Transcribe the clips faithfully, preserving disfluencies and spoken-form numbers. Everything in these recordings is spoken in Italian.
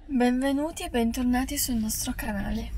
Benvenuti e bentornati sul nostro canale.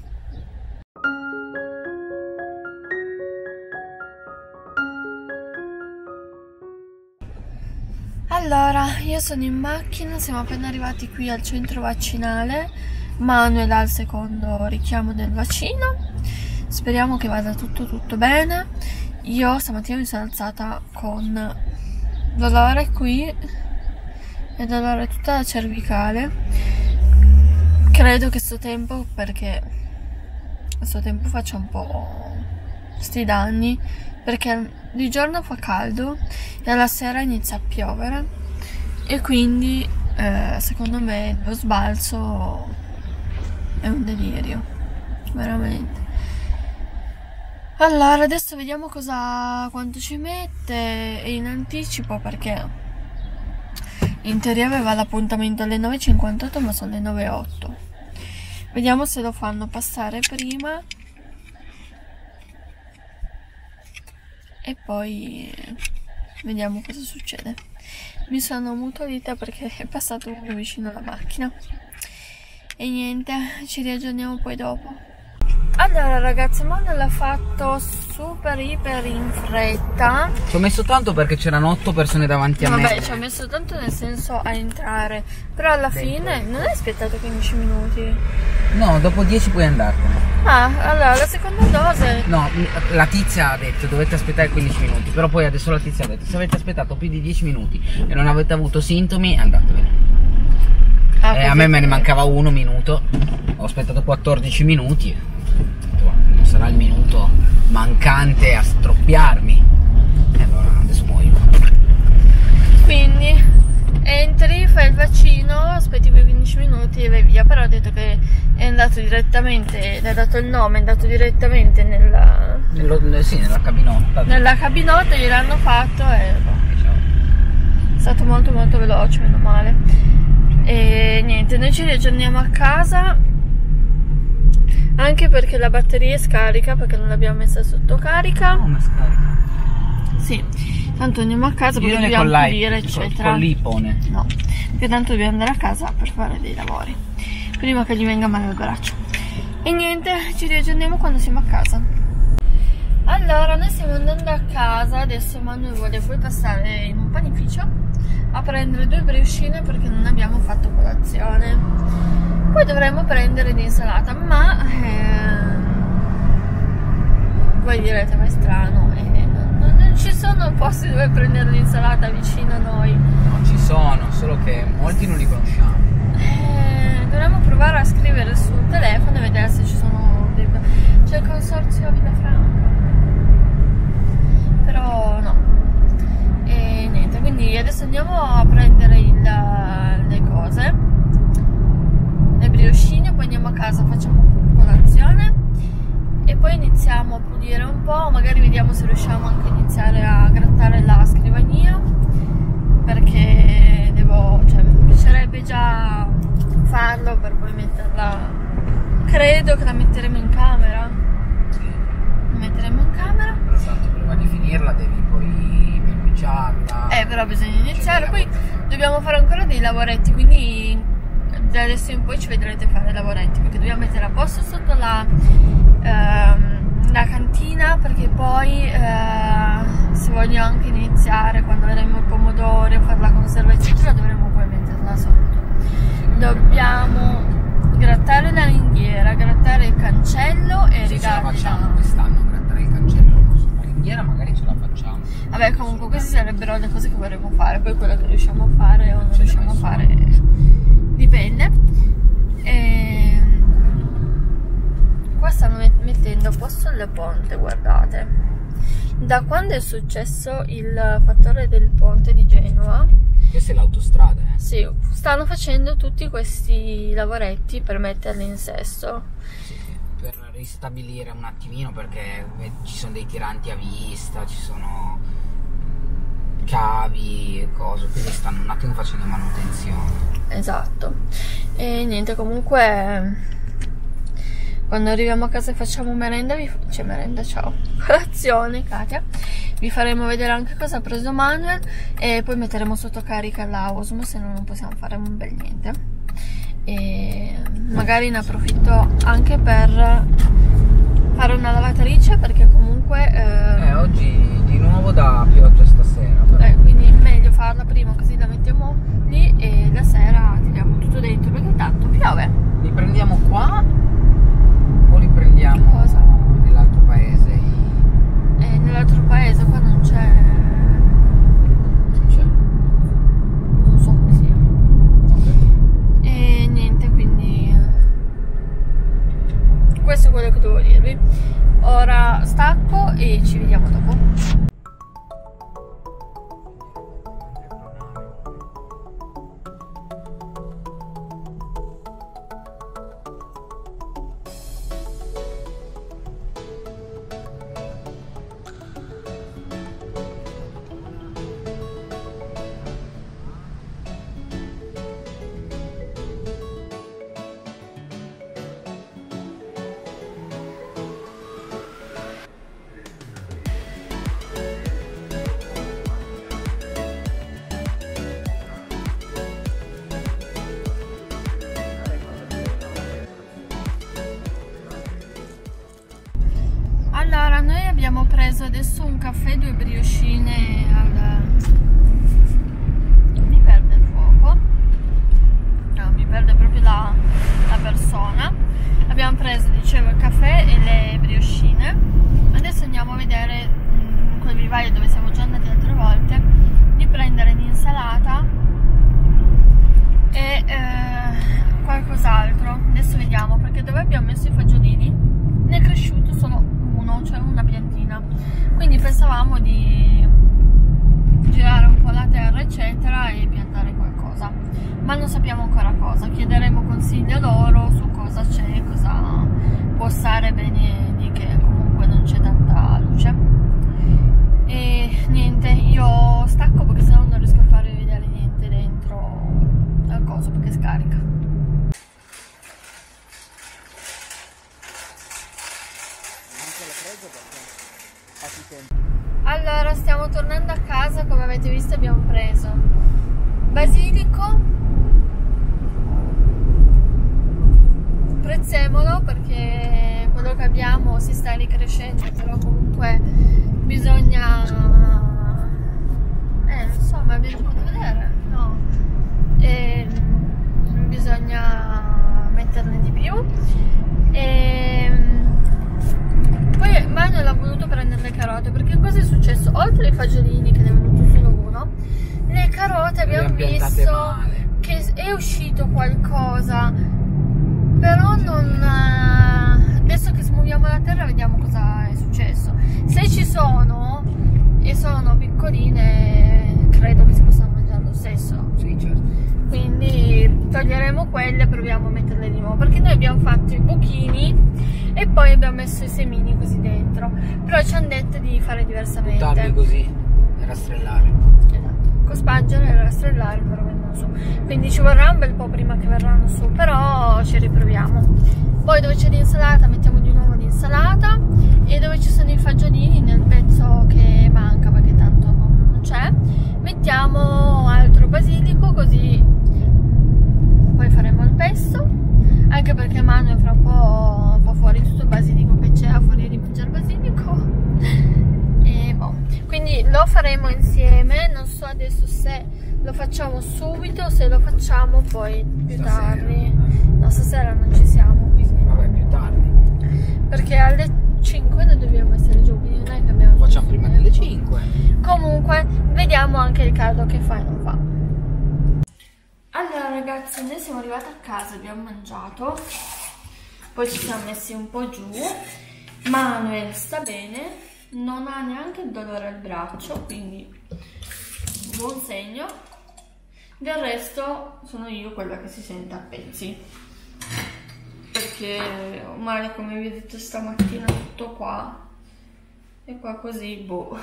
Allora, io sono in macchina, siamo appena arrivati qui al centro vaccinale. Manuel al secondo richiamo del vaccino. Speriamo che vada tutto tutto bene. Io stamattina mi sono alzata con dolore qui e dolore tutta la cervicale. Credo che sto tempo, perché a sto tempo faccia un po' sti danni, perché di giorno fa caldo e alla sera inizia a piovere e quindi eh, secondo me lo sbalzo è un delirio, veramente. Allora adesso vediamo cosa quanto ci mette in anticipo, perché in teoria aveva l'appuntamento alle nove e cinquantotto ma sono le nove e otto. Vediamo se lo fanno passare prima e poi vediamo cosa succede. Mi sono mutolita perché è passato uno vicino alla macchina e niente, ci riaggiorniamo poi dopo. Allora ragazzi, Manuel l'ha fatto super iper in fretta. Ci ho messo tanto perché c'erano otto persone davanti a Vabbè, me. Vabbè, ci ho messo tanto nel senso a entrare, però alla Dentro. fine non hai aspettato quindici minuti? No, dopo dieci puoi andartene. Ah, allora la seconda dose? No, la tizia ha detto dovete aspettare quindici minuti, però poi adesso la tizia ha detto se avete aspettato più di dieci minuti e non avete avuto sintomi andatevene. Ah, eh, a me me ne mancava uno minuto, ho aspettato quattordici minuti. Non sarà il minuto mancante a stroppiarmi. E allora adesso muoio. Quindi entri, fai il vaccino, aspetti quei quindici minuti e vai via. Però ha detto che è andato direttamente, le ha dato il nome, è andato direttamente nella, Nello, sì, nella cabinotta. Nella cabinotta gliel'hanno fatto e boh, è stato molto molto veloce, meno male. E niente, noi ci riaggiorniamo a casa. Anche perché la batteria è scarica, perché non l'abbiamo messa sotto carica. Come scarica? Sì, tanto andiamo a casa perché dobbiamo pulire eccetera. Con l'ipone. No, perché tanto dobbiamo andare a casa per fare dei lavori prima che gli venga male al braccio. E niente, ci riaggiorniamo quando siamo a casa. Allora, noi stiamo andando a casa. Adesso Manuel vuole poi passare in un panificio a prendere due briochine perché non abbiamo fatto colazione. Poi dovremmo prendere l'insalata, ma eh, voi direte ma è strano, eh, non, non ci sono posti dove prendere l'insalata vicino a noi. No, ci sono, solo che molti non li conosciamo. Eh, dovremmo provare a scrivere sul telefono e vedere se ci sono dei... C'è il consorzio Villafranca, però no. E niente, quindi adesso andiamo a prendere il, le cose, le briochine, poi andiamo a casa, facciamo colazione e poi iniziamo a pulire un po', magari vediamo se riusciamo anche a iniziare a grattare la scrivania, perché devo, cioè mi piacerebbe già farlo per poi metterla, credo che la metteremo in camera. Sì. La metteremo in camera. Esatto, prima di finirla devi poi verniciarla. Eh, però bisogna iniziare, poi dobbiamo fare ancora dei lavoretti, quindi da adesso in poi ci vedrete fare lavoretti, perché dobbiamo mettere a posto sotto la, ehm, la cantina, perché poi eh, se voglio anche iniziare quando avremo i pomodori a fare la conserva eccetera dovremo poi metterla sotto. Dobbiamo grattare la ringhiera, grattare il cancello e se ridargli ce la facciamo la... quest'anno grattare il cancello, la ringhiera magari ce la facciamo. Vabbè, comunque queste sarebbero le cose che vorremmo fare, poi quello che riusciamo a fare o non riusciamo a fare dipende. E qua stanno mettendo a posto il ponte, guardate. Da quando è successo il fattore del ponte di Genova, questa è l'autostrada, eh? sì, stanno facendo tutti questi lavoretti per metterli in sesto. Sì, per ristabilire un attimino, perché ci sono dei tiranti a vista, ci sono cavi e cose, quindi stanno un attimo facendo manutenzione. Esatto. E niente, comunque quando arriviamo a casa e facciamo merenda, vi... cioè merenda, ciao, colazione, Katia, vi faremo vedere anche cosa ha preso Manuel e poi metteremo sotto carica la Osmo, se no non possiamo fare un bel niente. E magari ne approfitto anche per fare una lavatrice, perché comunque eh, eh oggi di nuovo da pioggia stasera, però. Eh, quindi è meglio farla prima, così la mettiamo lì e la sera tiriamo tutto dentro, perché tanto piove. Li prendiamo qua o li prendiamo cosa? nell'altro paese? E nell'altro paese qua non c'è, Non c'è. non so come sia. E niente, quindi questo è quello che devo dirvi. Ora stacco e ci vediamo dopo. Allora, noi abbiamo preso adesso un caffè, due briochine al... mi perde il fuoco, no, mi perde proprio la, la persona. Abbiamo preso, dicevo, il caffè e le briochine. Adesso andiamo a vedere in quel vivaio dove siamo già andati altre volte, di prendere l'insalata e eh, qualcos'altro. Adesso vediamo, perché dove abbiamo messo i fagiolini ne è cresciuto solo uno, cioè una piantina, quindi pensavamo di girare un po' la terra eccetera e piantare qualcosa, ma non sappiamo ancora cosa. Chiederemo consiglio loro su cosa c'è, cosa può stare bene, di che comunque non c'è tanta luce. E niente, io stacco perché sennò non riesco a farvi vedere niente dentro al coso, perché scarica. Allora, stiamo tornando a casa. Come avete visto abbiamo preso basilico, prezzemolo, perché quello che abbiamo si sta ricrescendo, però comunque bisogna, eh non so, ma abbiamo fatto vedere, no, e bisogna metterne di più. E poi Manuel ha voluto prendere le carote, perché cosa è successo? Oltre ai fagiolini, che ne è venuto solo uno, le carote abbiamo visto male. che è uscito qualcosa, però non... adesso che smuoviamo la terra vediamo cosa è successo. Se ci sono e sono piccoline, credo che si possano mangiare lo stesso. Sì, certo. Quindi toglieremo quelle e proviamo a metterle di nuovo, perché noi abbiamo fatto i buchini e poi abbiamo messo i semini così dentro, però ci hanno detto di fare diversamente. Buttarli così e rastrellare. Esatto, cospargere e rastrellare, però vengono su, quindi ci vorrà un bel po' prima che verranno su, però ci riproviamo. Poi dove c'è l'insalata mettiamo di nuovo l'insalata, e dove ci sono i fagiolini, nel pezzo che manca perché tanto non c'è, mettiamo altro basilico, così poi faremo il pesto, anche perché Manuel fra un po' fa fuori tutto il basilico che c'è, a fuori di mangiare basilico. E boh, quindi lo faremo insieme. Non so adesso se lo facciamo subito o se lo facciamo poi più Stasera. tardi. No, stasera non ci siamo, quindi Vabbè, più tardi. perché alle cinque noi dobbiamo essere giù, quindi non è che abbiamo... Lo facciamo prima delle cinque. Comunque vediamo anche il caldo che fa e non fa. Allora ragazzi, noi siamo arrivati a casa, abbiamo mangiato, poi ci siamo messi un po' giù. Manuel sta bene, non ha neanche il dolore al braccio, quindi buon segno. Del resto sono io quella che si sente a pezzi, perché ho male, come vi ho detto stamattina, tutto qua e qua così, boh.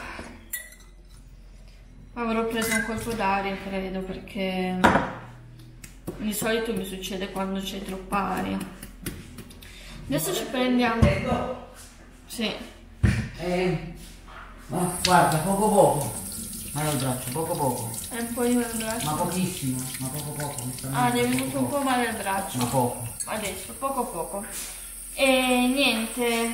Avrò preso un colpo d'aria, credo, perché di solito mi succede quando c'è troppa aria. Adesso ci prendiamo... Sì. Eh, ma guarda, poco poco. Vai al braccio, poco poco. È un po' di al braccio. Ma pochissimo, ma poco poco. Ah, mi è venuto un po' male al braccio. Ma poco. Adesso, poco poco. E niente.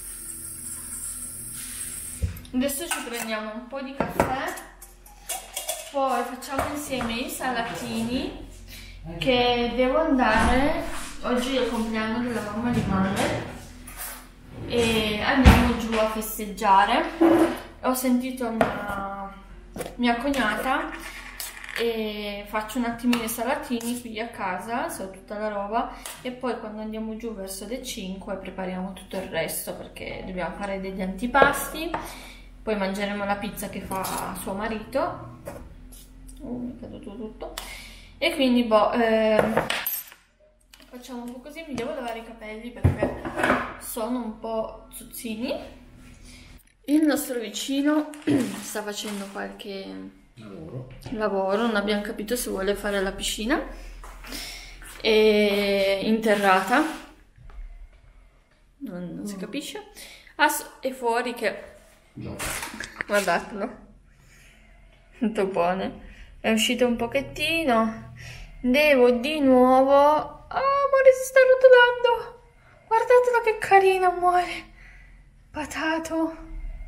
Adesso ci prendiamo un po' di caffè. Poi facciamo insieme i salatini. Che devo andare. Oggi è il compleanno della mamma di Manuel. E andiamo giù a festeggiare. Ho sentito mia, mia cognata e faccio un attimino i salatini qui a casa, so tutta la roba, e poi quando andiamo giù verso le cinque prepariamo tutto il resto perché dobbiamo fare degli antipasti, poi mangeremo la pizza che fa suo marito. Oh, mi è caduto tutto. E quindi boh, eh, facciamo un po' così, mi devo lavare i capelli perché sono un po' zuzzini. Il nostro vicino sta facendo qualche lavoro. lavoro, non abbiamo capito se vuole fare la piscina e interrata, non, non si capisce. Ah, è fuori che... No. Guardatelo, tutto buono. È uscito un pochettino. Devo di nuovo... Oh, amore, si sta rotolando. Guardatelo che carino, amore. Patato.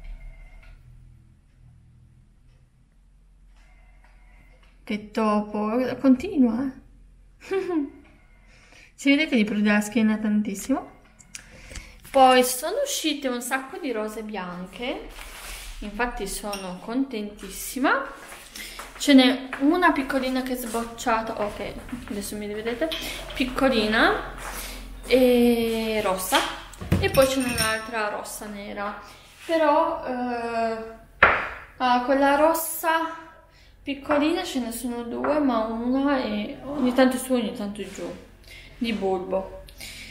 Che topo. Continua. Si vede che gli prende la schiena tantissimo. Poi sono uscite un sacco di rose bianche. Infatti sono contentissima. Ce n'è una piccolina che è sbocciata. Ok, adesso mi vedete. Piccolina e rossa. E poi ce n'è un'altra rossa nera. Però eh, ah, quella rossa piccolina ce ne sono due, ma una è ogni tanto su, ogni tanto giù. Di bulbo.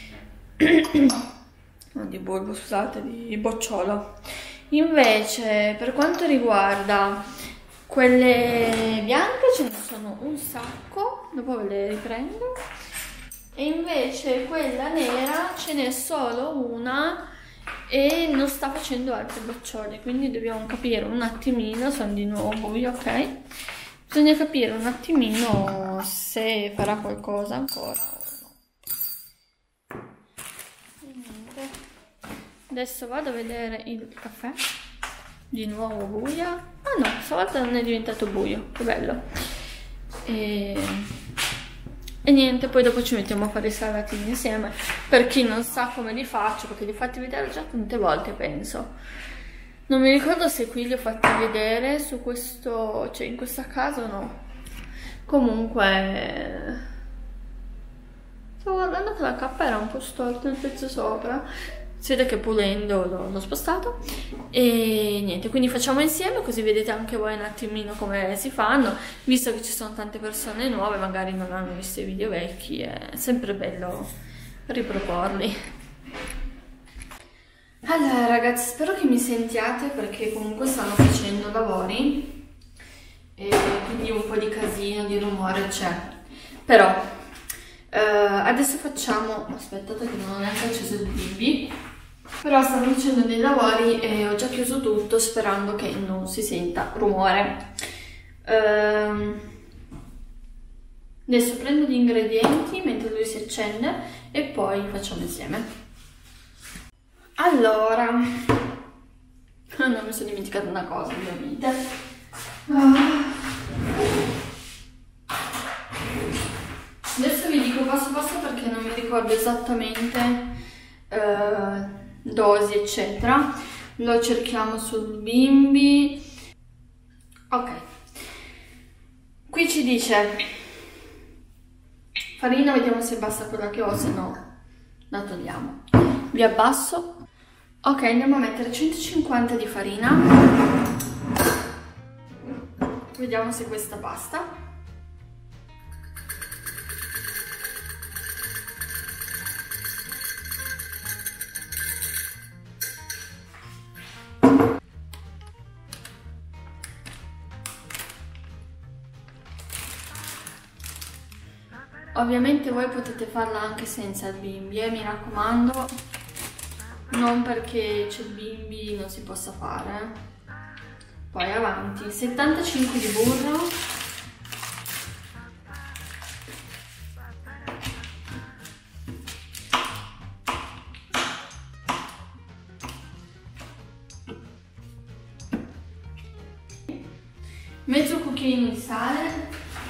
No, di bulbo, scusate, di bocciolo. Invece, per quanto riguarda quelle bianche, ce ne sono un sacco. Dopo ve le riprendo. E invece quella nera ce n'è solo una e non sta facendo altre bocciole, quindi dobbiamo capire un attimino, sono di nuovo buio, ok? Bisogna capire un attimino se farà qualcosa ancora o no. Niente. Adesso vado a vedere il caffè, di nuovo buia. Ah no, stavolta non è diventato buio, che bello. E... E niente, poi dopo ci mettiamo a fare i salatini insieme. Per chi non sa come li faccio, perché li ho fatti vedere già tante volte, penso. Non mi ricordo se qui li ho fatti vedere su questo, cioè in questa casa o no. Comunque... Stavo guardando che la cappa era un po' storta il pezzo sopra. Si vede che pulendo l'ho spostato. E niente, quindi facciamo insieme così vedete anche voi un attimino come si fanno. Visto che ci sono tante persone nuove, magari non hanno visto i video vecchi, è sempre bello riproporli. Allora ragazzi, spero che mi sentiate perché comunque stanno facendo lavori e quindi un po' di casino, di rumore c'è. Però eh, adesso facciamo... aspettate che non ho neanche acceso il bimbi. Però stanno facendo dei lavori e ho già chiuso tutto sperando che non si senta rumore. Ehm, adesso prendo gli ingredienti mentre lui si accende e poi facciamo insieme. Allora, non mi sono dimenticata una cosa ovviamente. Ah. Adesso vi dico passo passo perché non mi ricordo esattamente uh, dosi eccetera. Lo cerchiamo sul bimbi. Ok, qui ci dice farina, vediamo se basta quella che ho, se no la togliamo. Vi abbasso. Ok, andiamo a mettere centocinquanta di farina. Vediamo se questa basta. Ovviamente voi potete farla anche senza il bimbi, eh, mi raccomando. Non perché c'è il bimbi non si possa fare. Poi avanti, settantacinque di burro, mezzo cucchiaino di sale,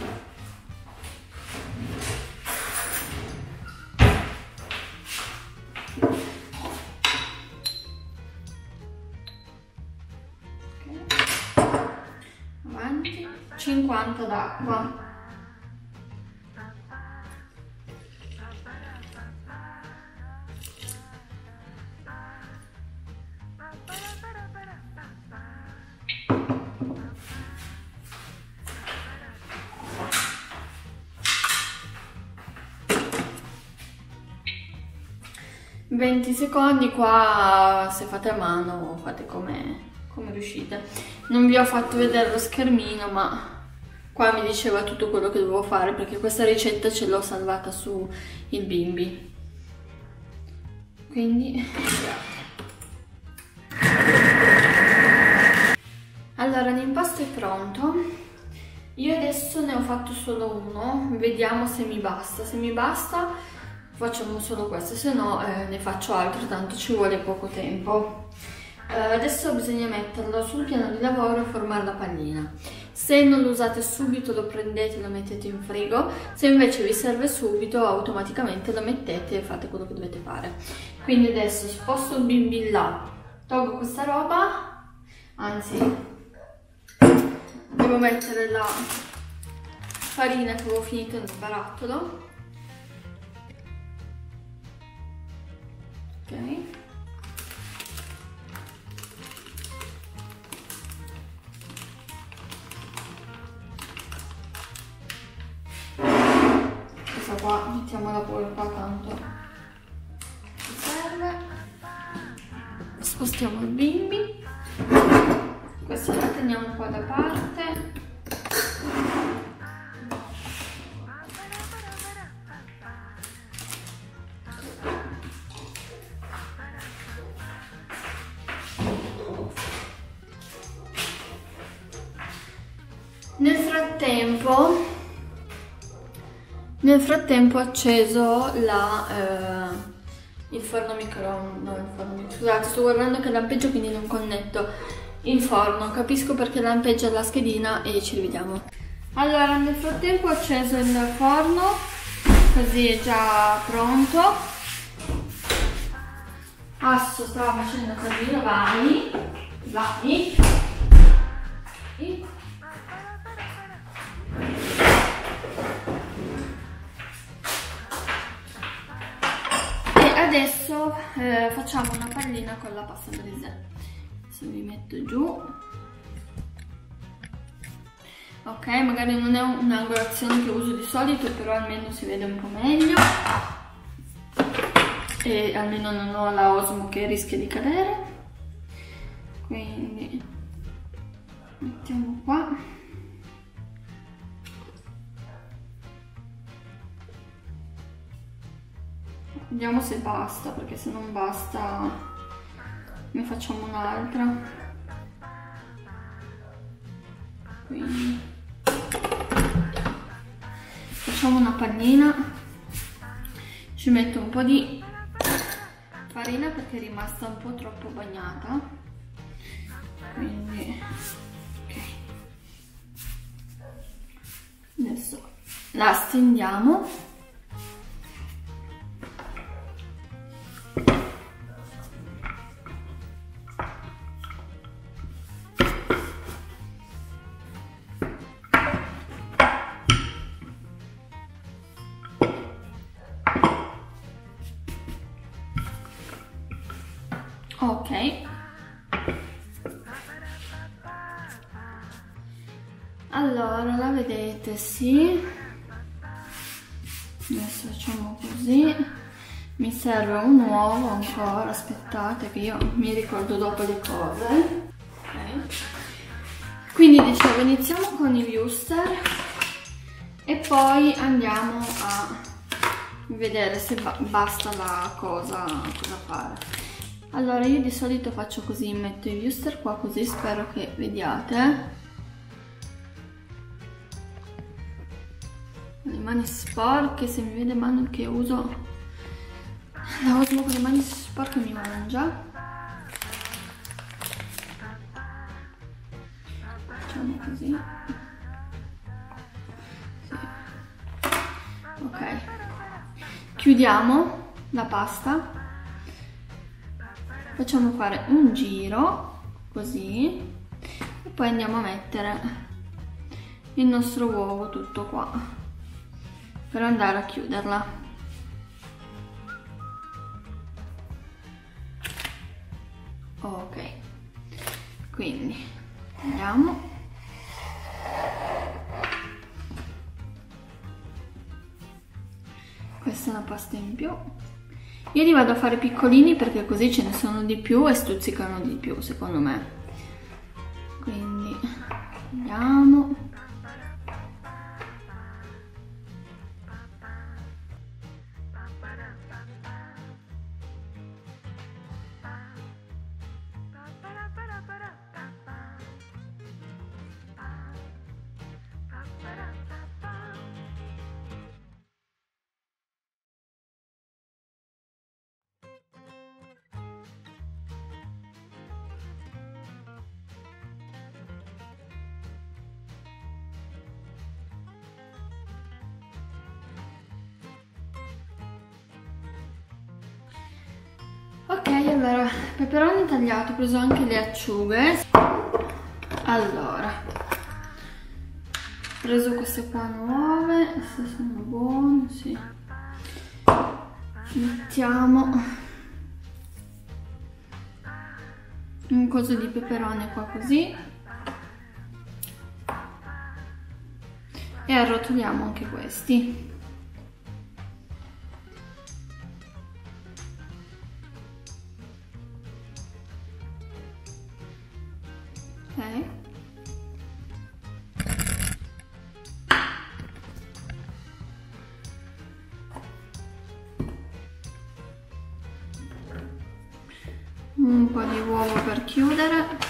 avanti, cinquanta d'acqua, venti secondi. Qua se fate a mano fate come, come riuscite. Non vi ho fatto vedere lo schermino, ma qua mi diceva tutto quello che dovevo fare, perché questa ricetta ce l'ho salvata su il Bimbi. Quindi allora l'impasto è pronto. Io adesso ne ho fatto solo uno, vediamo se mi basta. Se mi basta facciamo solo questo, se no eh, ne faccio altro, tanto ci vuole poco tempo. Eh, adesso bisogna metterlo sul piano di lavoro e formare la pallina. Se non lo usate subito lo prendete e lo mettete in frigo, se invece vi serve subito automaticamente lo mettete e fate quello che dovete fare. Quindi adesso sposto il Bimbi là, tolgo questa roba, anzi devo mettere la farina che avevo finito nel barattolo. Ok, questa qua mettiamola pure qua, tanto ci serve. Spostiamo il Bimbi, questa la teniamo qua da parte. Nel frattempo, nel frattempo ho acceso la, eh, il forno microonde, no, il forno microonde, scusate, sto guardando che lampeggia, quindi non connetto il forno, capisco perché lampeggia la schedina e ci rivediamo. Allora, nel frattempo ho acceso il forno, così è già pronto. Asso stava facendo casino, vai, vai. E adesso eh, facciamo una pallina con la pasta brisée. Adesso vi metto giù. Ok, magari non è un'angolazione che uso di solito, però almeno si vede un po' meglio e almeno non ho la osmo che rischia di cadere. Quindi mettiamo qua. Vediamo se basta, perché se non basta ne facciamo un'altra. Quindi facciamo una pannina, ci metto un po' di farina perché è rimasta un po' troppo bagnata, quindi ok. Adesso la stendiamo. Ok, allora la vedete, sì, adesso facciamo così. Mi serve un uovo ancora, aspettate che io mi ricordo dopo le cose. Okay. Quindi dicevo, iniziamo con i wuster e poi andiamo a vedere se basta la cosa, cosa fare. Allora, io di solito faccio così, metto i wuster qua così, spero che vediate. Le mani sporche, se mi vede mano che uso la Osmo con le mani sporche mi mangia. Facciamo così. Sì. Ok. Chiudiamo la pasta. Facciamo fare un giro così e poi andiamo a mettere il nostro uovo tutto qua per andare a chiuderla. Ok, quindi andiamo. Questa è una pasta in più. Io li vado a fare piccolini perché così ce ne sono di più e stuzzicano di più, secondo me. Quindi andiamo. Ok, allora, peperone tagliato, ho preso anche le acciughe. Allora, ho preso queste qua nuove, se sono buone, sì. Mettiamo un coso di peperone qua così e arrotoliamo anche questi. Ok. Un po' di uovo per chiudere.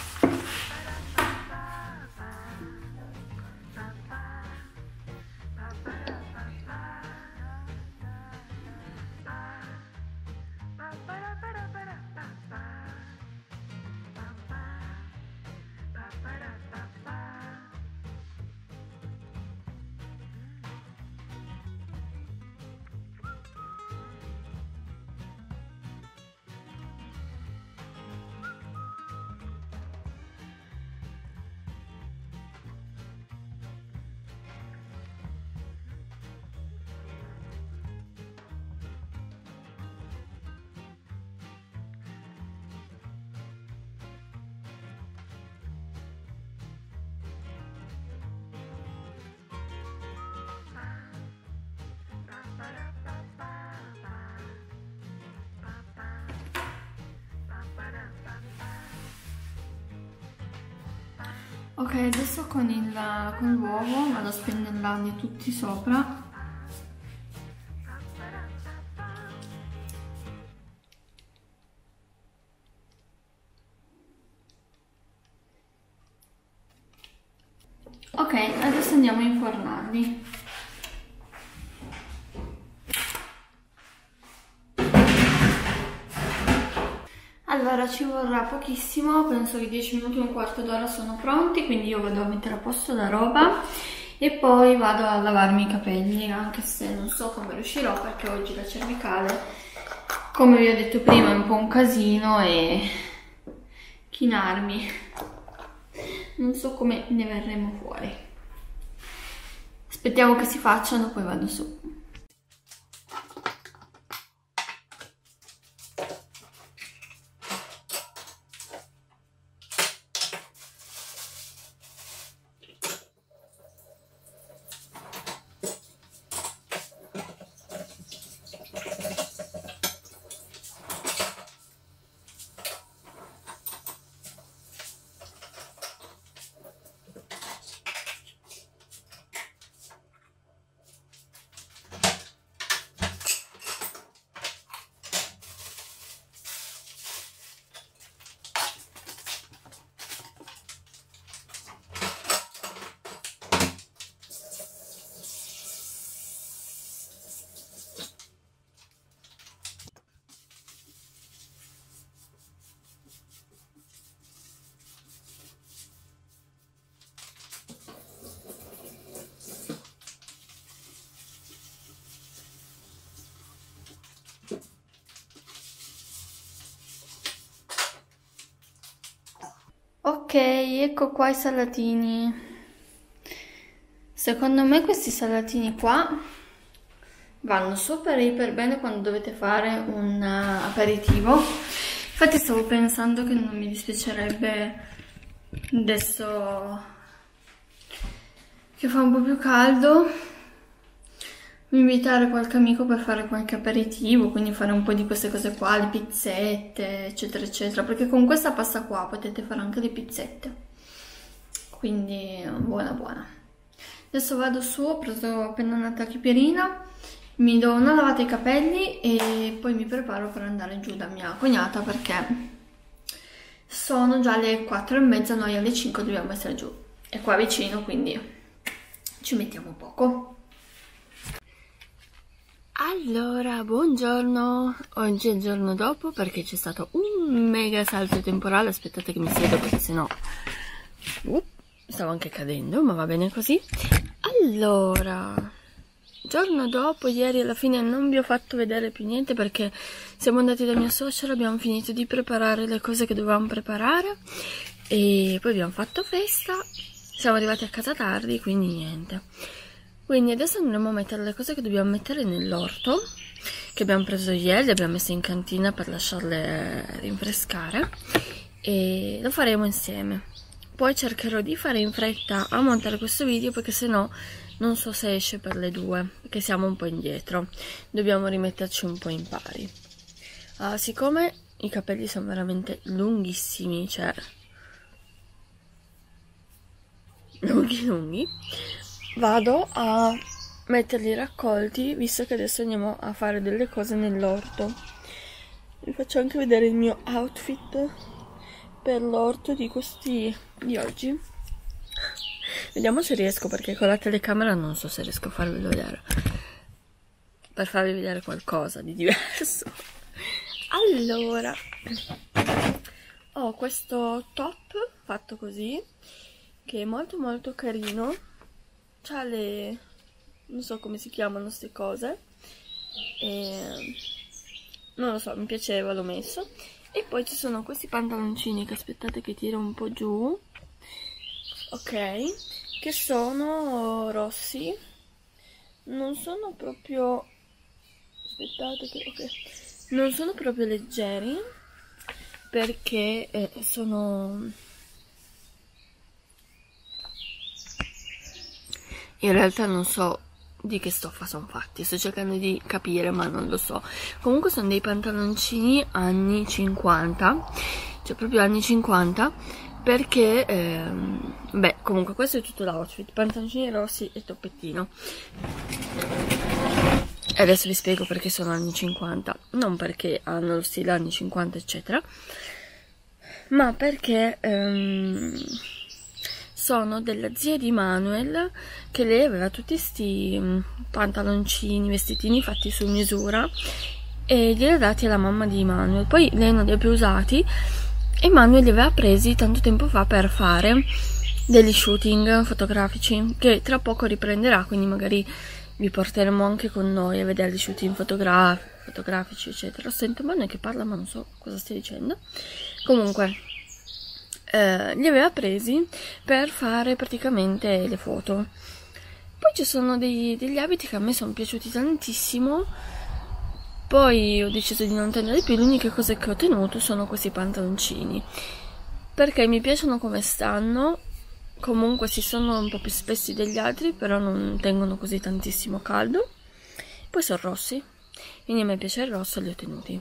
Ok, adesso con il con l'uovo vado a spennellarli tutti sopra. Ok, adesso andiamo a infornarli. Allora ci vorrà pochissimo, penso che dieci minuti e un quarto d'ora sono pronti, quindi io vado a mettere a posto la roba e poi vado a lavarmi i capelli, anche se non so come riuscirò perché oggi la cervicale, come vi ho detto prima, è un po' un casino e chinarmi, non so come ne verremo fuori. Aspettiamo che si facciano, poi vado su. Ok, ecco qua i salatini. Secondo me questi salatini qua vanno super iper bene quando dovete fare un uh, aperitivo. Infatti stavo pensando che non mi dispiacerebbe adesso che fa un po' più caldo invitare qualche amico per fare qualche aperitivo, quindi fare un po' di queste cose qua, le pizzette, eccetera, eccetera, perché con questa pasta qua potete fare anche le pizzette, quindi buona buona. Adesso vado su, ho preso appena una tachipirina, mi do una lavata ai capelli e poi mi preparo per andare giù da mia cognata perché sono già le quattro e mezza, noi alle cinque dobbiamo essere giù, è qua vicino, quindi ci mettiamo poco. Allora, buongiorno, oggi è il giorno dopo perché c'è stato un mega salto temporale, aspettate che mi siedo perché sennò uh, stavo anche cadendo, ma va bene così. Allora, giorno dopo, ieri alla fine non vi ho fatto vedere più niente perché siamo andati da mia suocera, abbiamo finito di preparare le cose che dovevamo preparare e poi abbiamo fatto festa, siamo arrivati a casa tardi, quindi niente. Quindi adesso andremo a mettere le cose che dobbiamo mettere nell'orto, che abbiamo preso ieri, le abbiamo messe in cantina per lasciarle rinfrescare e lo faremo insieme. Poi cercherò di fare in fretta a montare questo video perché sennò non so se esce per le due, perché siamo un po' indietro, dobbiamo rimetterci un po' in pari. Uh, siccome i capelli sono veramente lunghissimi, cioè lunghi lunghi, vado a metterli raccolti, visto che adesso andiamo a fare delle cose nell'orto. Vi faccio anche vedere il mio outfit per l'orto di questi di oggi. Vediamo se riesco, perché con la telecamera non so se riesco a farvelo vedere, per farvi vedere qualcosa di diverso. Allora, ho questo top fatto così, che è molto molto carino. C'ha le... non so come si chiamano queste cose, e... non lo so, mi piaceva, l'ho messo. E poi ci sono questi pantaloncini che aspettate che tiro un po' giù, ok, che sono rossi, non sono proprio, aspettate che, ok, non sono proprio leggeri perché eh, sono... in realtà non so di che stoffa sono fatti, sto cercando di capire ma non lo so. Comunque sono dei pantaloncini anni cinquanta, cioè proprio anni cinquanta, perché ehm, beh, comunque questo è tutto l'outfit, pantaloncini rossi e toppettino. E adesso vi spiego perché sono anni cinquanta, non perché hanno lo stile anni cinquanta eccetera, ma perché ehm, sono della zia di Manuel, che lei aveva tutti questi pantaloncini, vestitini fatti su misura e li ha dati alla mamma di Manuel. Poi lei non li ha più usati e Manuel li aveva presi tanto tempo fa per fare degli shooting fotografici che tra poco riprenderà, quindi magari vi porteremo anche con noi a vedere gli shooting fotogra fotografici eccetera. Sento Manuel che parla ma non so cosa stia dicendo. Comunque Eh, li aveva presi per fare praticamente le foto. Poi ci sono dei, degli abiti che a me sono piaciuti tantissimo, poi ho deciso di non tenere più. L'unica cosa che ho tenuto sono questi pantaloncini perché mi piacciono come stanno, comunque si sono un po' più spessi degli altri, però non tengono così tantissimo caldo. Poi sono rossi, quindi a me piace il rosso, li ho tenuti.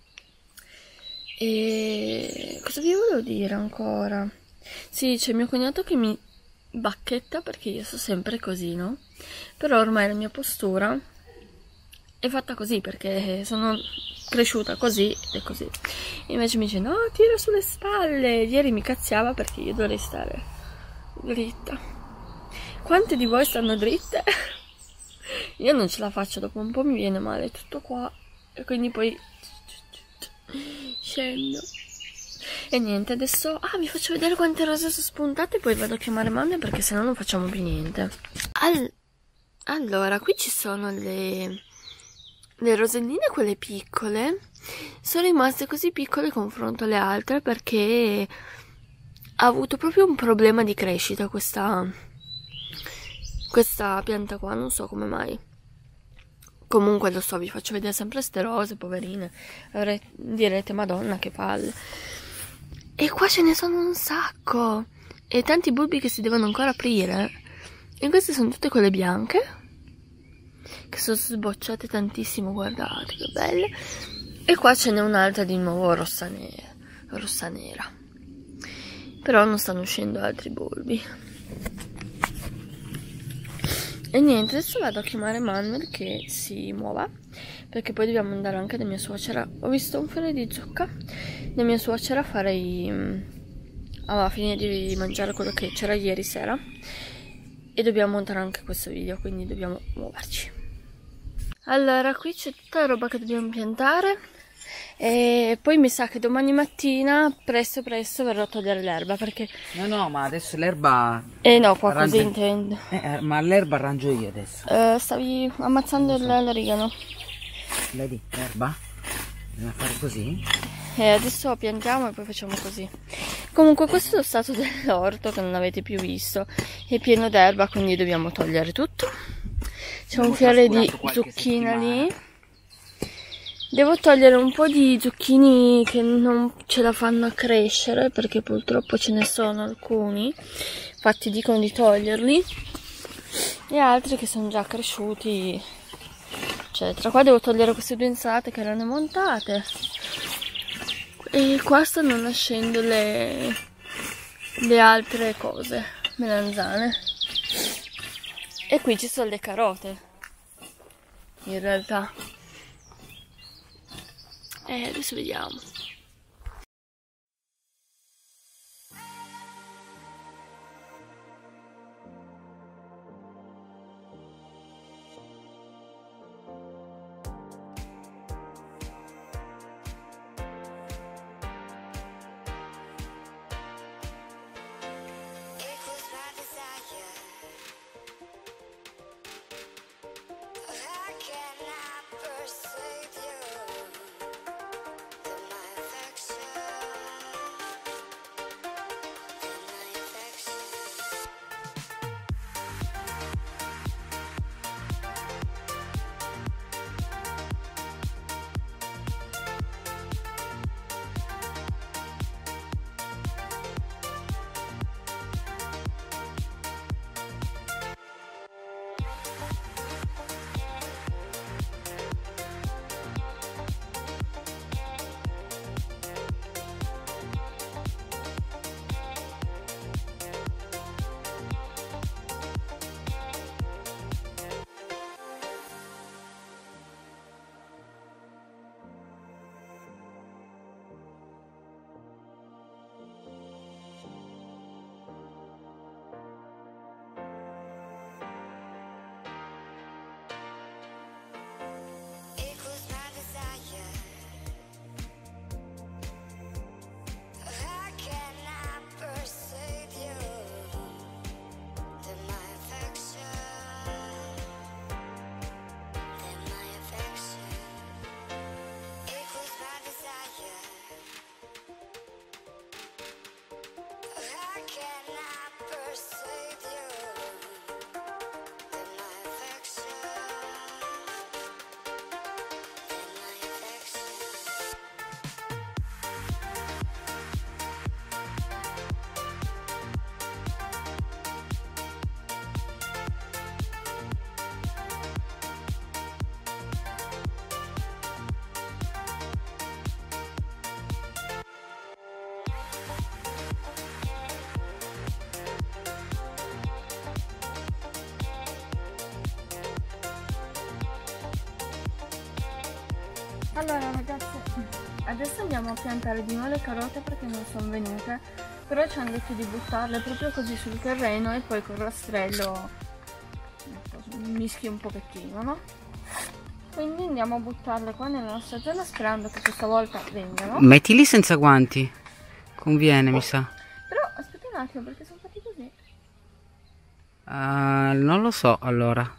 E cosa vi volevo dire ancora? Sì, c'è mio cognato che mi bacchetta perché io sto sempre così, no? Però ormai la mia postura è fatta così perché sono cresciuta così e così. E invece mi dice no, tira sulle spalle. Ieri mi cazziava perché io dovrei stare dritta. Quante di voi stanno dritte? Io non ce la faccio, dopo un po' mi viene male tutto qua e quindi poi scendo. E niente, adesso ah, vi faccio vedere quante rose sono spuntate e poi vado a chiamare mamma perché sennò non facciamo più niente. All allora, qui ci sono le, le roselline, quelle piccole. Sono rimaste così piccole confronto alle altre perché ha avuto proprio un problema di crescita questa, questa pianta qua, non so come mai. Comunque lo so, vi faccio vedere sempre ste rose, poverine. Avrei, direte, madonna che palle. E qua ce ne sono un sacco. E tanti bulbi che si devono ancora aprire. E queste sono tutte quelle bianche, che sono sbocciate tantissimo, guardate che belle. E qua ce n'è un'altra di nuovo rossa nera, rossa nera. Però non stanno uscendo altri bulbi. E niente, adesso vado a chiamare Manuel che si muova, perché poi dobbiamo andare anche da mia suocera. Ho visto un fiore di zucca da mia suocera, farei a finire di mangiare quello che c'era ieri sera, e dobbiamo montare anche questo video, quindi dobbiamo muoverci. Allora, qui c'è tutta la roba che dobbiamo piantare, e poi mi sa che domani mattina presto presto verrò a togliere l'erba, perché no no ma adesso l'erba eh no qua arrangio... così intendo eh, ma l'erba arrangio io adesso. Uh, stavi ammazzando so. l'origano. Vedi l'erba? Bisogna fare così? E adesso piantiamo e poi facciamo così. Comunque questo è lo stato dell'orto che non avete più visto, è pieno d'erba, quindi dobbiamo togliere tutto. C'è un fiore di zucchina lì. Devo togliere un po' di zucchini che non ce la fanno a crescere, perché purtroppo ce ne sono alcuni, infatti dicono di toglierli, e altri che sono già cresciuti, eccetera. Qua devo togliere queste due insalate che erano montate, e qua stanno nascendo le, le altre cose, melanzane, e qui ci sono le carote in realtà. E eh, adesso vediamo. Allora ragazzi, adesso andiamo a piantare di nuovo le carote perché non sono venute, però ci hanno detto di buttarle proprio così sul terreno e poi col rastrello mischi un pochettino, no? Quindi andiamo a buttarle qua nella nostra zona sperando che questa volta vengano. Mettili senza guanti, conviene, oh, mi sa. Però aspetta un attimo perché sono fatti così. Uh, non lo so, allora.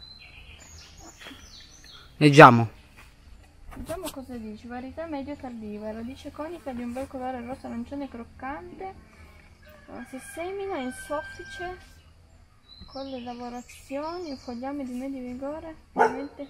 Leggiamo. Vediamo cosa dice. Varietà medio tardiva, radice conica di un bel colore rosso arancione croccante, Si semina in soffice con le lavorazioni, fogliame di medio vigore, ovviamente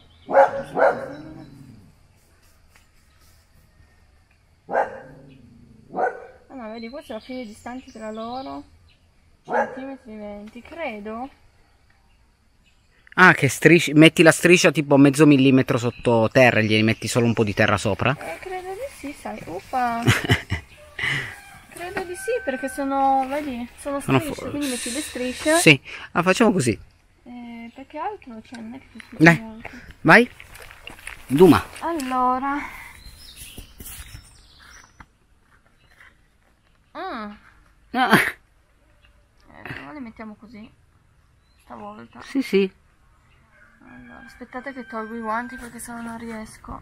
ah no, vedi, qua c'è la fine distanti tra loro, centimetri venti, credo. Ah, che strisci, metti la striscia tipo mezzo millimetro sottoterra e gli metti solo un po' di terra sopra? Eh, credo di sì, sai, upa. Credo di sì, perché sono, vedi, sono strisce, sono quindi metti le strisce. Sì, ah, facciamo così. Eh, perché altro, cioè, non è che ti spiego Dai, molto. vai. Duma. Allora. Mm. Ah. Eh, però le mettiamo così, stavolta. Sì, sì. Allora, aspettate che tolgo i guanti perché sennò non riesco.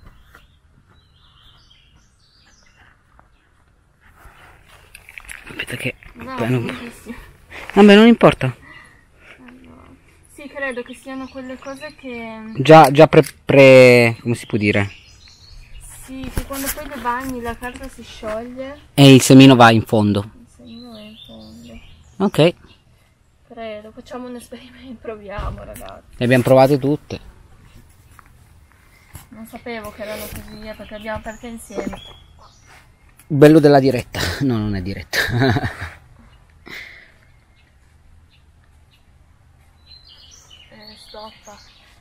Aspetta che... No, Beh, non... bellissimo. Vabbè, non importa. Allora, sì, credo che siano quelle cose che... Già, già pre, pre... come si può dire? Sì, che quando poi le bagni la carta si scioglie. E il semino va in fondo. Il semino è in fondo. Ok. Credo, facciamo un esperimento, proviamo ragazzi. Le abbiamo provate tutte. Non sapevo che erano così, perché abbiamo aperto insieme. Bello della diretta. No, non è diretta. eh, stoppa.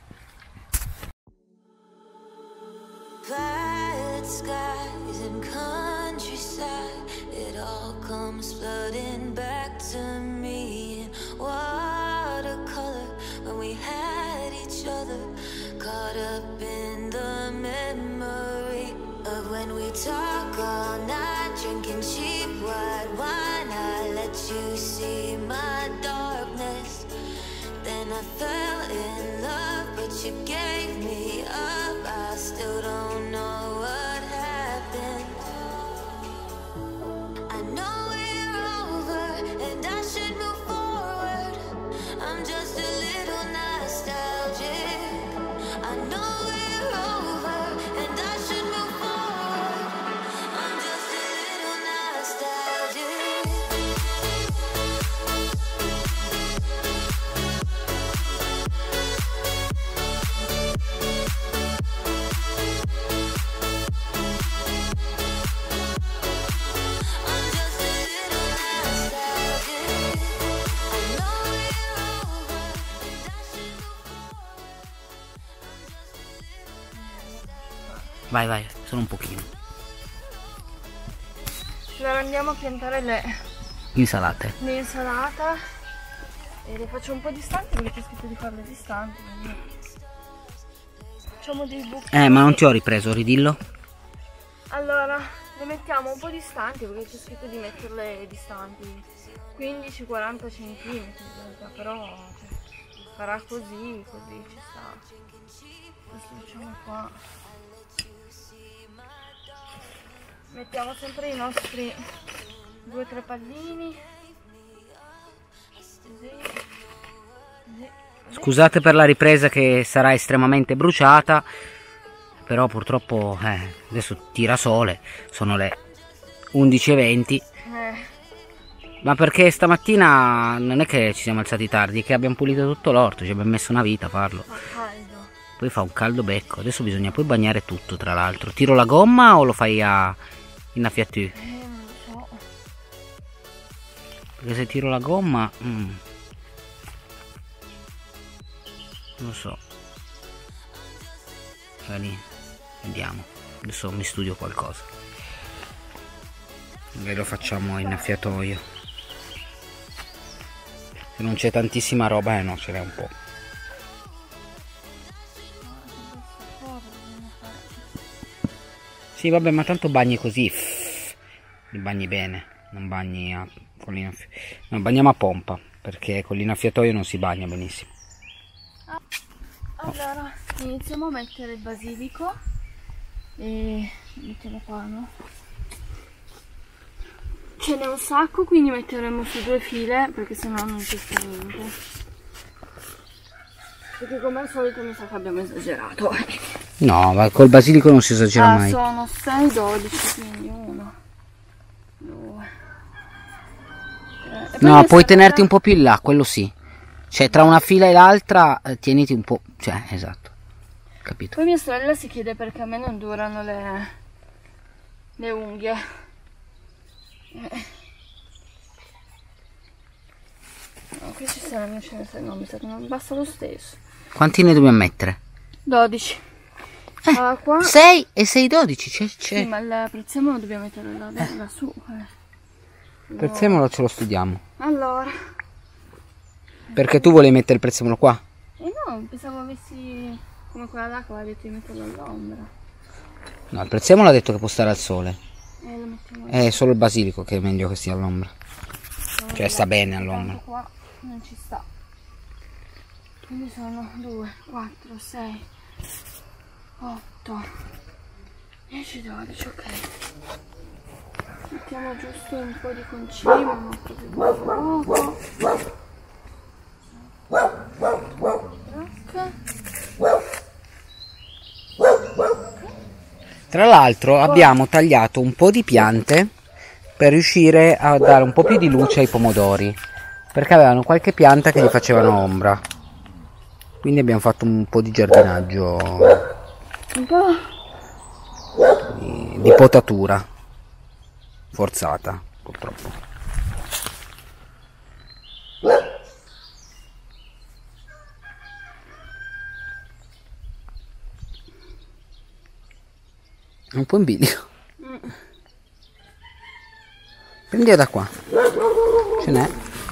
Violet skies and countryside, it all comes flooding back to me in watercolor when we had each other, caught up in the memory of when we talk all night, drinking cheap white wine. I let you see my darkness, then I fell in love, but you gave me up. I still don't know what happened. I know we're over and I should move forward. I'm just a little nostalgic. I know we're over and I should move forward. I'm just a little nostalgic. Vai, vai, solo un pochino. Allora andiamo a piantare le Insalate. l'insalata e le faccio un po' distanti perché c'è scritto di farle distanti. Quindi... facciamo dei buchi. Eh, ma non ti ho ripreso, ridillo. Allora, le mettiamo un po' distanti perché c'è scritto di metterle distanti quindici quaranta centimetri in realtà, però cioè, farà così, così ci sta. Questo diciamo qua. Mettiamo sempre i nostri due o tre pallini. Così, così. Scusate per la ripresa che sarà estremamente bruciata, però purtroppo eh, adesso tira sole, sono le undici e venti. Eh. Ma perché stamattina non è che ci siamo alzati tardi, è che abbiamo pulito tutto l'orto, ci abbiamo messo una vita a farlo. Fa caldo. Poi fa un caldo becco, adesso bisogna poi bagnare tutto tra l'altro. Tiro la gomma o lo fai a innaffiato? Eh, non lo so. Perché se tiro la gomma... Mm, non lo so. Vedi, vediamo. Adesso mi studio qualcosa. Magari lo facciamo a innaffiatoio. Se non c'è tantissima roba, eh no, ce n'è un po'. Sì, vabbè, ma tanto bagni così. Li bagni bene, non bagni a, con l'inaffiatoio. No, bagniamo a pompa, perché con l'inaffiatoio non si bagna benissimo. Allora, iniziamo a mettere il basilico e mettiamo qua, no? Ce n'è un sacco, quindi metteremo su due file perché sennò non ci sta niente. Perché come al solito mi sa che abbiamo esagerato. No, ma col basilico non si esagera ah, mai. Sono sei dodici, quindi uno, due, Eh, no, puoi tenerti un po' più in là, quello sì. Cioè tra una fila e l'altra eh, tieniti un po', cioè esatto, capito. Poi mia sorella si chiede perché a me non durano le, le unghie. Eh. No, qui ci saranno, ce ne no, mi sa che non basta lo stesso. Quanti ne dobbiamo mettere? dodici. Eh, Ah, qua. sei e sei dodici, c'è, c'è. Sì, ma il prezzemolo dobbiamo metterlo là, eh. lassù. Eh. Il prezzemolo ce lo studiamo. Allora. Perché tu volevi mettere il prezzemolo qua? Eh no, pensavo avessi come quella là che aveva detto di metterlo all'ombra. No, il prezzemolo ha detto che può stare al sole. Eh, lo mettiamo È solo il basilico che è meglio che stia all'ombra. Cioè sta bene all'ombra. Qua non ci sta. Quindi sono due, quattro, sei, otto, dieci, dodici, ok. Mettiamo giusto un po' di concime, ma proprio poco. Tra l'altro abbiamo tagliato un po' di piante per riuscire a dare un po' più di luce ai pomodori, perché avevano qualche pianta che gli facevano ombra, quindi abbiamo fatto un po' di giardinaggio, un po' di, di potatura forzata purtroppo. Un po' in bilico. Mm. Prendila da qua. Ce n'è.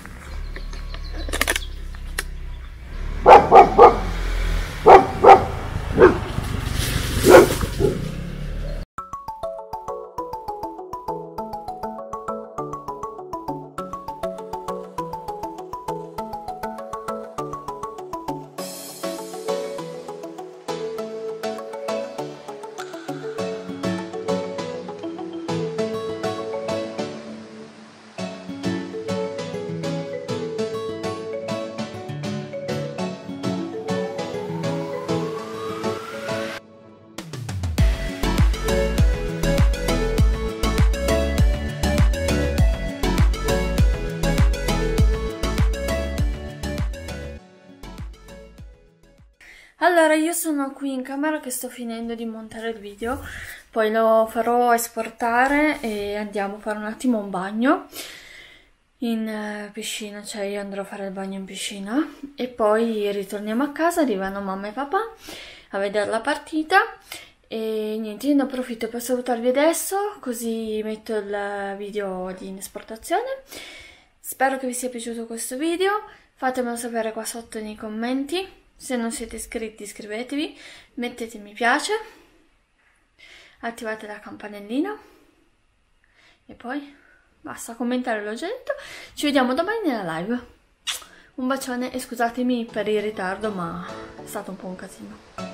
Allora, io sono qui in camera che sto finendo di montare il video, poi lo farò esportare e andiamo a fare un attimo un bagno in piscina, cioè io andrò a fare il bagno in piscina e poi ritorniamo a casa, arrivano mamma e papà a vedere la partita e niente, io ne approfitto per salutarvi adesso, così metto il video di esportazione. Spero che vi sia piaciuto questo video, fatemelo sapere qua sotto nei commenti. Se non siete iscritti iscrivetevi, mettete mi piace, attivate la campanellina e poi basta, commentare l'ho già detto. Ci vediamo domani nella live. Un bacione e scusatemi per il ritardo, ma è stato un po' un casino.